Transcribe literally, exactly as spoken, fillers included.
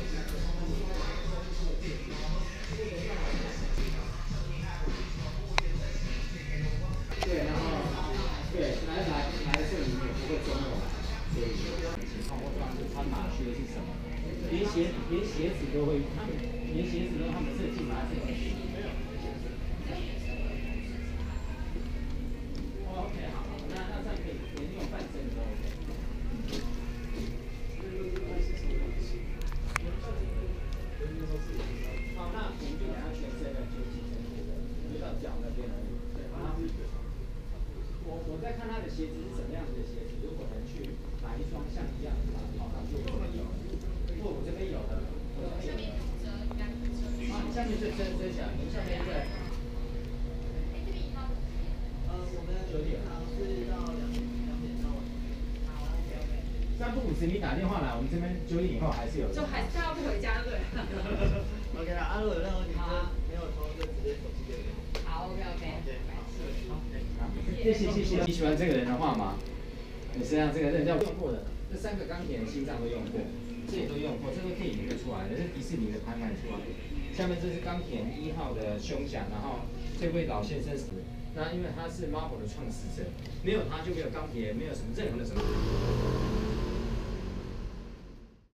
对，然后对来来来这里面不会中我来，所以情况或者是穿马靴是什么，连鞋连鞋子都会，他们连鞋子都他们设计拿这个。OK， 好，那那这样可以，连用半身都 OK。好，那我们就给他全身的就起身的，回到脚那边而已。对，好。我我在看他的鞋子是什么样子的鞋子，如果能去买一双像一样的，好，那就我有，或我这边有的，我这边有的。啊，下面是真真小，您下面对。呃，我们九点好是到两点，两点到。好 ，OK OK。三不五时你打电话来，我们这边九点以后还是有。就还是要回家对。OK 了，啊，如果有任何你没有通就直接手机给我。好 ，OK OK。好，谢谢谢谢。你喜欢这个人的话吗？你身上这个人叫用过的，这三个钢铁人心脏都用过，这也都用过，这个可以研究出来的，这是迪士尼的拍卖出来的。下面这是钢铁人一号的胸甲，然后这位老先生死，那因为他是 Marvel 的创始者，没有他就没有钢铁人，没有什么任何的什么。